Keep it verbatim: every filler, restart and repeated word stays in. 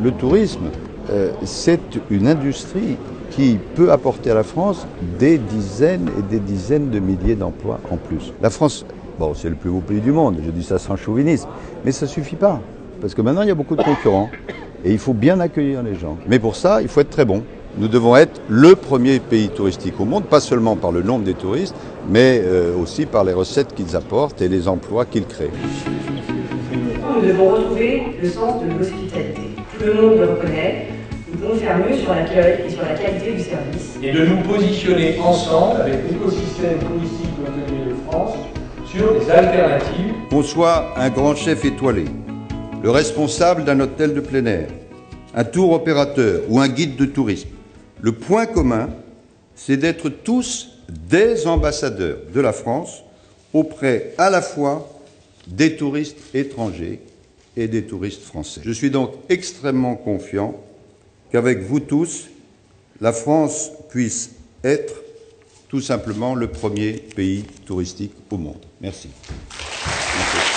Le tourisme, euh, c'est une industrie qui peut apporter à la France des dizaines et des dizaines de milliers d'emplois en plus. La France, bon, c'est le plus beau pays du monde, je dis ça sans chauvinisme, mais ça ne suffit pas. Parce que maintenant, il y a beaucoup de concurrents et il faut bien accueillir les gens. Mais pour ça, il faut être très bon. Nous devons être le premier pays touristique au monde, pas seulement par le nombre des touristes, mais euh, aussi par les recettes qu'ils apportent et les emplois qu'ils créent. Nous devons retrouver le sens de l'hospitalité. Tout le monde le reconnaît. Nous devons faire mieux sur l'accueil et sur la qualité du service. Et de nous positionner ensemble avec l'écosystème touristique de l'hôtellerie de France sur des alternatives. Qu'on soit un grand chef étoilé, le responsable d'un hôtel de plein air, un tour opérateur ou un guide de tourisme, le point commun, c'est d'être tous des ambassadeurs de la France auprès à la fois des touristes étrangers et des touristes français. Je suis donc extrêmement confiant qu'avec vous tous, la France puisse être tout simplement le premier pays touristique au monde. Merci. Merci.